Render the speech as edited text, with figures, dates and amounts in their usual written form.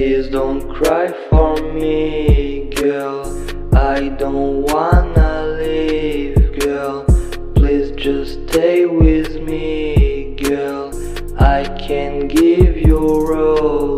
Please don't cry for me, girl. I don't wanna leave, girl. Please just stay with me, girl. I can give you rose.